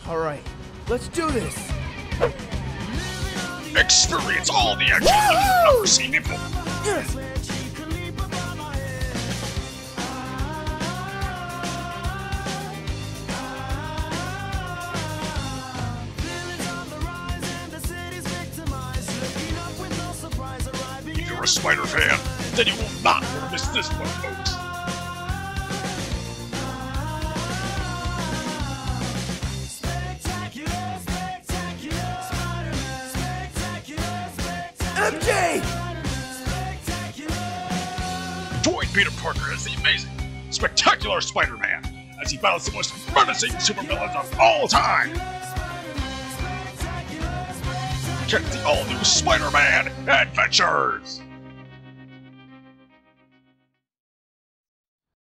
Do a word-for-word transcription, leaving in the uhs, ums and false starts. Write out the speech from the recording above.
Alright, let's do this! Experience all the action you've never seen before! Yes. If you're a Spider fan, then you will not want to miss this one, folks. M J! Join Peter Parker as the amazing, spectacular Spider-Man as he battles the most menacing supervillains of all time. Check the all-new Spider-Man Adventures!